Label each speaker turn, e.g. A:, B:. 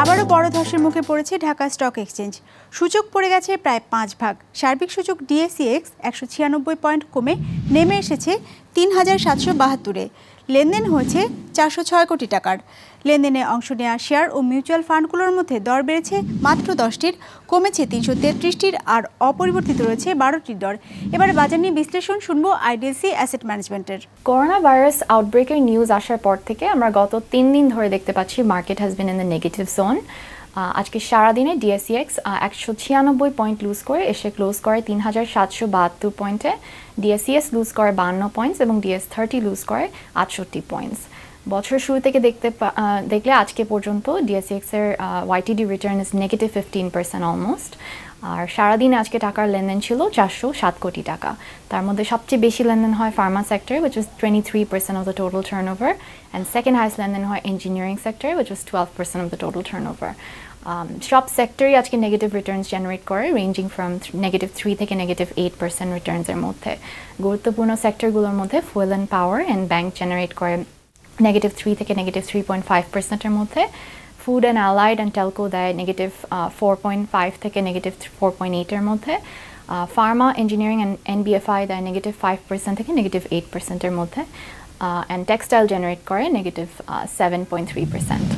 A: আবারও বড় ধসের মুখে পড়েছে ঢাকা স্টক এক্সচেঞ্জ। সূচক পড়ে গেছে প্রায় 5 ভাগ। সার্বিক সূচক ডিএসইএক্স 196 পয়েন্ট কমে নেমে এসেছে 3772-এ। লেনদেন হয়েছে 406 কোটি টাকার। লেনদেনে অংশ নেওয়া শেয়ার ও মিউচুয়াল ফান্ডগুলোর মধ্যে দর বেড়েছে মাত্র 10টির, কমেছে 333টির, আর অপরিবর্তিত রয়েছে 12টির দর। এবারে বাজার নিয়ে বিশ্লেষণ শুনবো আইডিএলসি অ্যাসেট ম্যানেজমেন্টের।
B: করোনা ভাইরাস আউটব্রেকের নিউজ আসার পর থেকে আমরা গত 3 দিন ধরে দেখতে পাচ্ছি market has been in the negative zone. আজকে সারাদিনে ডিএসইএক্স 196 পয়েন্ট লুজ করে এসে ক্লোজ করে 3772 পয়েন্টে। ডিএসইএস লুজ করে 52 পয়েন্টস এবং ডিএস30 লুজ করে 68 পয়েন্টস। বছর শুরু থেকে দেখলে আজকে পর্যন্ত ডিএসইএক্স এর YTD return is negative 15% almost. আর সারাদিনে আজকে টাকার লেনদেন ছিল 407 কোটি টাকা। তার মধ্যে সবচেয়ে বেশি লেনদেন হয় pharma sector, which was 23% of the total turnover, and second highest লেনদেন হয় engineering sector, which was 12% of the total turnover. সব সেক্টরই আজকে নেগেটিভ রিটার্নস জেনারেট করে, রেঞ্জিং ফ্রম -3 থেকে -8% রিটার্নসের মধ্যে। গুরুত্বপূর্ণ সেক্টরগুলোর মধ্যে fuel and power and bank generate করে -3 থেকে -3.5%-এর মধ্যে। Food and allied and telco দেয় -4.5 থেকে -4.8-এর মধ্যে। ফার্মা, ইঞ্জিনিয়ারিং অ্যান্ড এনবিএফআই দেয় -5% থেকে -8%-এর মধ্যে। অ্যান্ড টেক্সটাইল জেনারেট করে -7.3%।